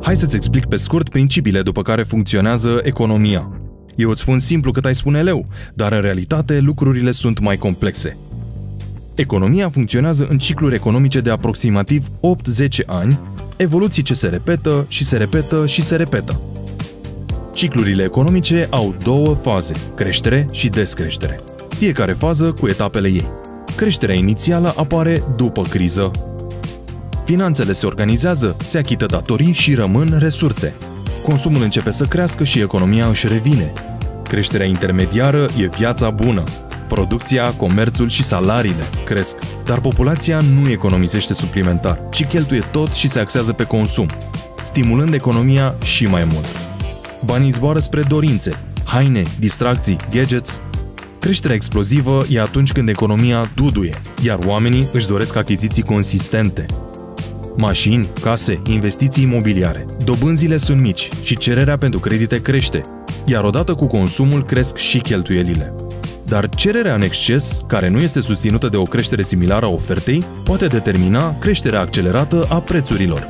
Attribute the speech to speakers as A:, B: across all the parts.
A: Hai să-ți explic pe scurt principiile după care funcționează economia. Eu îți spun simplu cât ai spune leu, dar în realitate lucrurile sunt mai complexe. Economia funcționează în cicluri economice de aproximativ 8-10 ani, evoluții ce se repetă și se repetă și se repetă. Ciclurile economice au două faze, creștere și descreștere, fiecare fază cu etapele ei. Creșterea inițială apare după criză. Finanțele se organizează, se achită datorii și rămân resurse. Consumul începe să crească și economia își revine. Creșterea intermediară e viața bună. Producția, comerțul și salariile cresc, dar populația nu economisește suplimentar, ci cheltuie tot și se axează pe consum, stimulând economia și mai mult. Banii zboară spre dorințe, haine, distracții, gadgets. Creșterea explozivă e atunci când economia duduie, iar oamenii își doresc achiziții consistente. Mașini, case, investiții imobiliare. Dobânzile sunt mici și cererea pentru credite crește, iar odată cu consumul cresc și cheltuielile. Dar cererea în exces, care nu este susținută de o creștere similară a ofertei, poate determina creșterea accelerată a prețurilor.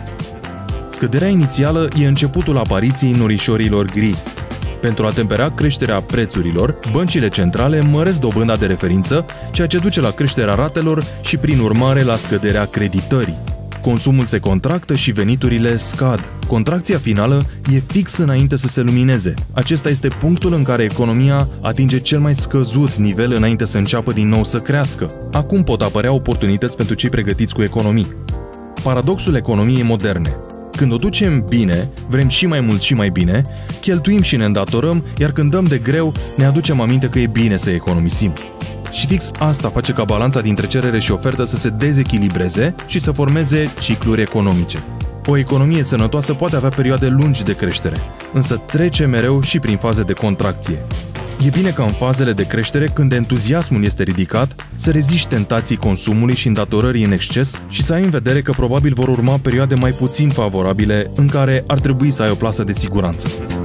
A: Scăderea inițială e începutul apariției norișorilor gri. Pentru a tempera creșterea prețurilor, băncile centrale măresc dobânda de referință, ceea ce duce la creșterea ratelor și, prin urmare, la scăderea creditării. Consumul se contractă și veniturile scad. Contracția finală e fix înainte să se lumineze. Acesta este punctul în care economia atinge cel mai scăzut nivel înainte să înceapă din nou să crească. Acum pot apărea oportunități pentru cei pregătiți cu economii. Paradoxul economiei moderne. Când o ducem bine, vrem și mai mult și mai bine, cheltuim și ne îndatorăm, iar când dăm de greu, ne aducem aminte că e bine să economisim. Și fix asta face ca balanța dintre cerere și ofertă să se dezechilibreze și să formeze cicluri economice. O economie sănătoasă poate avea perioade lungi de creștere, însă trece mereu și prin faze de contracție. E bine ca în fazele de creștere, când entuziasmul este ridicat, să reziști tentației consumului și îndatorării în exces și să ai în vedere că probabil vor urma perioade mai puțin favorabile în care ar trebui să ai o plasă de siguranță.